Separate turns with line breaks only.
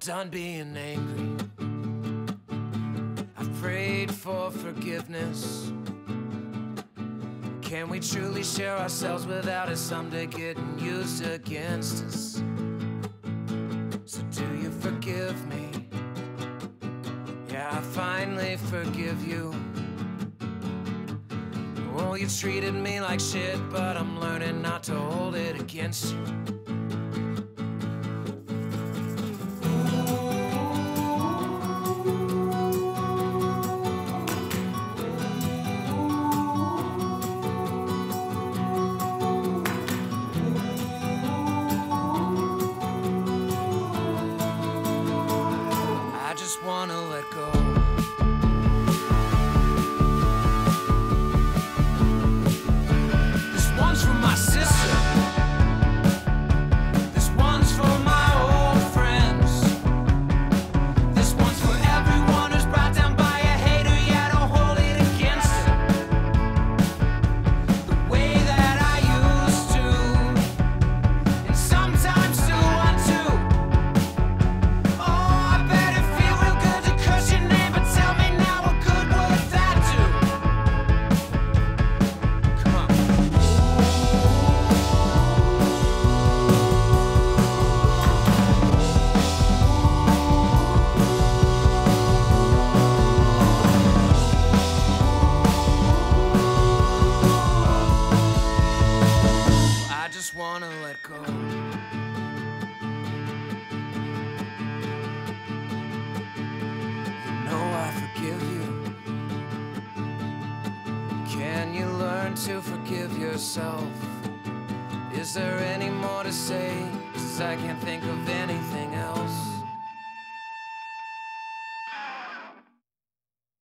done being angry. I've prayed for forgiveness. Can we truly share ourselves without it someday getting used against us? So do you forgive me? Yeah, I finally forgive you. Oh, you treated me like shit, but I'm learning not to hold it against you. I just wanna let go. This one's for my sister. This one's for my old friends. This one's for everyone who's brought down by a hater. Yeah, don't hold it against them the way that I used to, and sometimes still want to. Oh, I bet it feel real good to curse your name, but tell me now, what good would that do? Come on. I just wanna let go. You know I forgive you. Can you learn to forgive yourself? Is there any more to say? 'Cause I can't think of any